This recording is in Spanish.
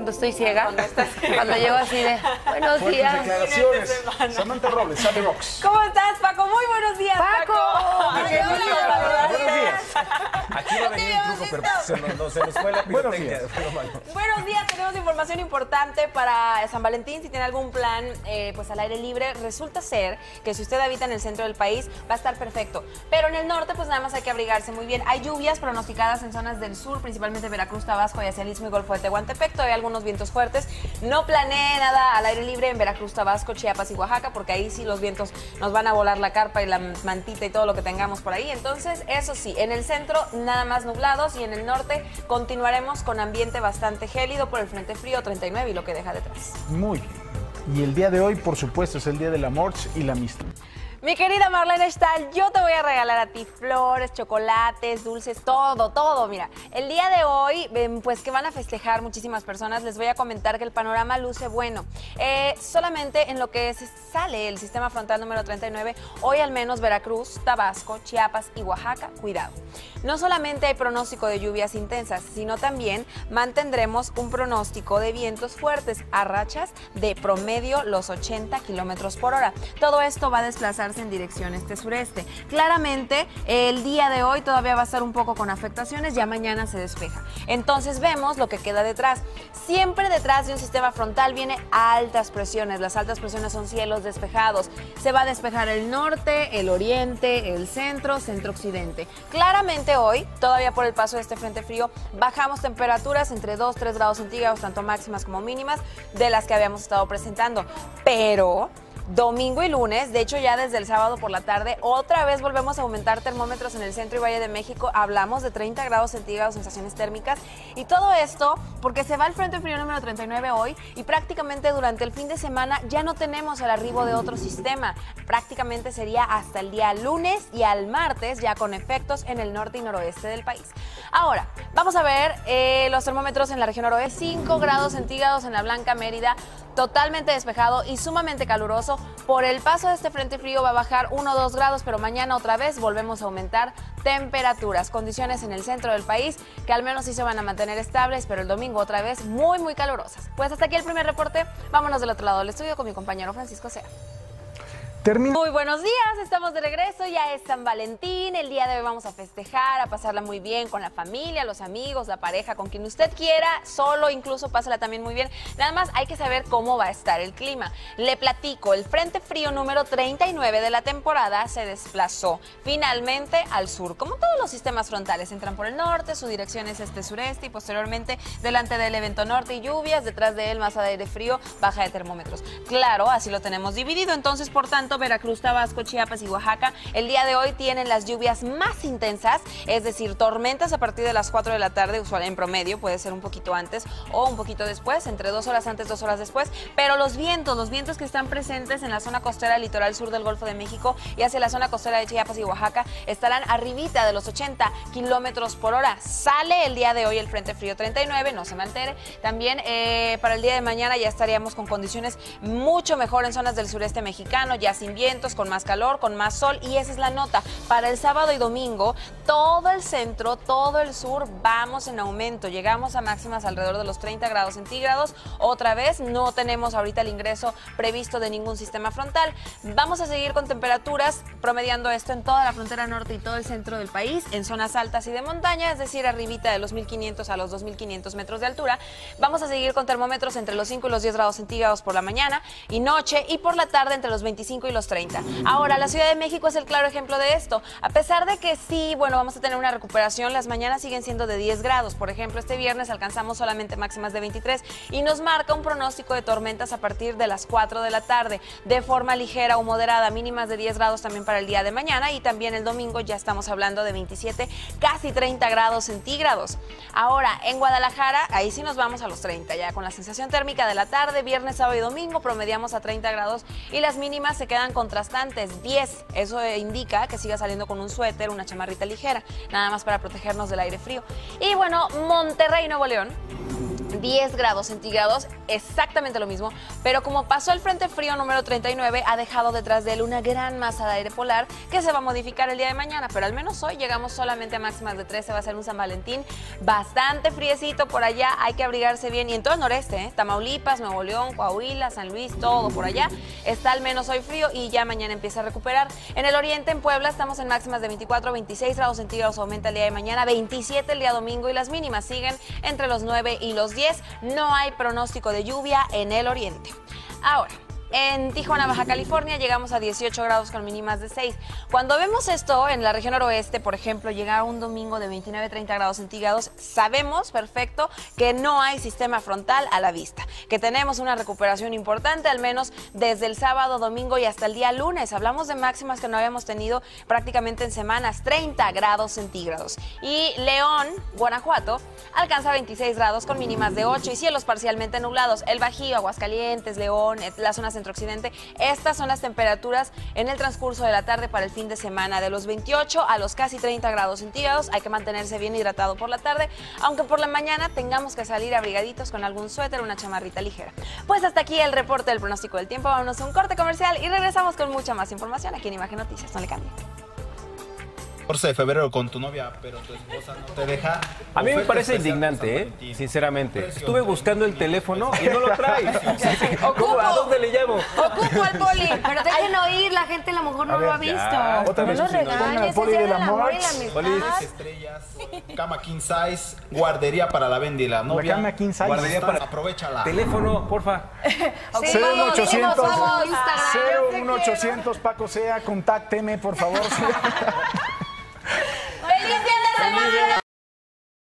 cuando estoy ciega. Cuando llego así de, buenos Fuertes días. declaraciones. Samantha Robles, Sandy Rocks. ¿Cómo estás, Paco? Muy buenos días, ¡Paco! Qué gusto saludarte. Buenos días. Aquí va a venir el truco, pero se nos fue la Buenos pirotecnia. días. Buenos días, tenemos información importante para San Valentín. Si tiene algún plan pues al aire libre, resulta ser que si usted habita en el centro del país va a estar perfecto. Pero en el norte pues nada más hay que abrigarse muy bien. Hay lluvias pronosticadas en zonas del sur, principalmente Veracruz, Tabasco y hacia el Istmo y Golfo de Tehuantepec. Todavía algunos vientos fuertes. No planee nada al aire libre en Veracruz, Tabasco, Chiapas y Oaxaca, porque ahí sí los vientos nos van a volar la carpa y la mantita y todo lo que tengamos por ahí. Entonces, eso sí, en el centro nada más nublados y en el norte continuaremos con ambiente bastante gélido por el frente frío 39 y lo que deja detrás. Muy bien. Y el día de hoy, por supuesto, es el día del amor y la amistad. Mi querida Marlene Stahl, yo te voy a regalar a ti flores, chocolates, dulces, todo, mira. El día de hoy, pues que van a festejar muchísimas personas, les voy a comentar que el panorama luce bueno. Solamente en lo que sale el sistema frontal número 39, hoy al menos Veracruz, Tabasco, Chiapas y Oaxaca, cuidado. No solamente hay pronóstico de lluvias intensas, sino también mantendremos un pronóstico de vientos fuertes a rachas de promedio los 80 kilómetros por hora. Todo esto va a desplazarse en dirección este-sureste. Claramente, el día de hoy todavía va a estar un poco con afectaciones, ya mañana se despeja. Entonces vemos lo que queda detrás. Siempre detrás de un sistema frontal viene altas presiones. Las altas presiones son cielos despejados. Se va a despejar el norte, el oriente, el centro, centro-occidente. Claramente hoy, todavía por el paso de este frente frío, bajamos temperaturas entre 2-3 grados centígrados, tanto máximas como mínimas, de las que habíamos estado presentando. Pero domingo y lunes, de hecho ya desde el sábado por la tarde, otra vez volvemos a aumentar termómetros en el centro y Valle de México. Hablamos de 30 grados centígrados, sensaciones térmicas. Y todo esto porque se va el frente frío número 39 hoy y prácticamente durante el fin de semana ya no tenemos el arribo de otro sistema. Prácticamente sería hasta el día lunes y al martes ya con efectos en el norte y noroeste del país. Ahora, vamos a ver los termómetros en la región noroeste. 5 grados centígrados en la Blanca Mérida, totalmente despejado y sumamente caluroso. Por el paso de este frente frío va a bajar 1 o 2 grados, pero mañana otra vez volvemos a aumentar temperaturas. Condiciones en el centro del país que al menos sí se van a mantener estables, pero el domingo otra vez muy calurosas. Pues hasta aquí el primer reporte. Vámonos del otro lado del estudio con mi compañero Francisco Sea. Muy buenos días, estamos de regreso, ya es San Valentín, el día de hoy vamos a festejar, a pasarla muy bien con la familia, los amigos, la pareja, con quien usted quiera, solo incluso pásala también muy bien. Nada más hay que saber cómo va a estar el clima. Le platico, el frente frío número 39 de la temporada se desplazó finalmente al sur. Como todos los sistemas frontales, entran por el norte, su dirección es este-sureste y posteriormente delante del evento norte y lluvias, detrás de él masa de aire frío, baja de termómetros. Claro, así lo tenemos dividido, entonces por tanto Veracruz, Tabasco, Chiapas y Oaxaca el día de hoy tienen las lluvias más intensas, es decir, tormentas a partir de las 4 de la tarde, usual en promedio, puede ser un poquito antes o un poquito después, entre 2 horas antes, 2 horas después, pero los vientos que están presentes en la zona costera litoral sur del Golfo de México y hacia la zona costera de Chiapas y Oaxaca estarán arribita de los 80 kilómetros por hora. Sale el día de hoy el frente frío 39, no se me altere. También para el día de mañana ya estaríamos con condiciones mucho mejor en zonas del sureste mexicano, ya sin vientos, con más calor, con más sol, y esa es la nota. Para el sábado y domingo, todo el centro, todo el sur, vamos en aumento. Llegamos a máximas alrededor de los 30 grados centígrados. Otra vez, no tenemos ahorita el ingreso previsto de ningún sistema frontal. Vamos a seguir con temperaturas promediando esto en toda la frontera norte y todo el centro del país, en zonas altas y de montaña, es decir, arribita de los 1500 a los 2500 metros de altura. Vamos a seguir con termómetros entre los 5 y los 10 grados centígrados por la mañana y noche, y por la tarde entre los 25 y los 30. Ahora, la Ciudad de México es el claro ejemplo de esto. A pesar de que sí, bueno, vamos a tener una recuperación, las mañanas siguen siendo de 10 grados. Por ejemplo, este viernes alcanzamos solamente máximas de 23 y nos marca un pronóstico de tormentas a partir de las 4 de la tarde, de forma ligera o moderada, mínimas de 10 grados también para el día de mañana, y también el domingo ya estamos hablando de 27, casi 30 grados centígrados. Ahora, en Guadalajara, ahí sí nos vamos a los 30, ya con la sensación térmica de la tarde, viernes, sábado y domingo promediamos a 30 grados y las mínimas se quedan contrastantes, 10. Eso indica que siga saliendo con un suéter, una chamarrita ligera, nada más para protegernos del aire frío. Y bueno, Monterrey, Nuevo León, 10 grados centígrados, exactamente lo mismo, pero como pasó el frente frío número 39, ha dejado detrás de él una gran masa de aire polar que se va a modificar el día de mañana, pero al menos hoy llegamos solamente a máximas de 13, va a ser un San Valentín bastante friecito por allá, hay que abrigarse bien, y en todo el noreste, Tamaulipas, Nuevo León, Coahuila, San Luis, todo por allá, está al menos hoy frío y ya mañana empieza a recuperar. En el oriente, en Puebla, estamos en máximas de 24 a 26 grados centígrados, aumenta el día de mañana, 27 el día domingo y las mínimas siguen entre los 9 y los 10. No hay pronóstico de lluvia en el oriente. Ahora, en Tijuana, Baja California, llegamos a 18 grados con mínimas de 6. Cuando vemos esto en la región noroeste, por ejemplo, llegar un domingo de 29 a 30 grados centígrados, sabemos perfecto que no hay sistema frontal a la vista, que tenemos una recuperación importante, al menos desde el sábado, domingo y hasta el día lunes. Hablamos de máximas que no habíamos tenido prácticamente en semanas, 30 grados centígrados. Y León, Guanajuato, alcanza 26 grados con mínimas de 8 y cielos parcialmente nublados. El Bajío, Aguascalientes, León, la zona centro-occidente, estas son las temperaturas en el transcurso de la tarde para el fin de semana, de los 28 a los casi 30 grados centígrados. Hay que mantenerse bien hidratado por la tarde, aunque por la mañana tengamos que salir abrigaditos con algún suéter o una chamarrita ligera. Pues hasta aquí el reporte del pronóstico del tiempo. Vámonos a un corte comercial y regresamos con mucha más información aquí en Imagen Noticias. No le cambien. 14 de febrero con tu novia, pero tu esposa no te deja. A mí me Oferta parece especial indignante, por San Valentín. sinceramente. Precio Estuve de buscando el teléfono y no lo traes. Ocupo. ¿A dónde le llamo? Ocupo al poli. Pero dejen oír, la gente a lo mejor no ver, lo ha visto. ya. Otra No vez, lo Susana. Pongan al regañes, es poli día de la del amor y la Morch. amistad. Poli, Estrellas, cama king size, guardería para la Bendy y la novia. cama king size Guardería está- para... Aprovechala. Teléfono, porfa. Sí, 01800 vamos, Instagram. 01800 Paco Sea, contácteme, por favor. ¡Feliz día de semana!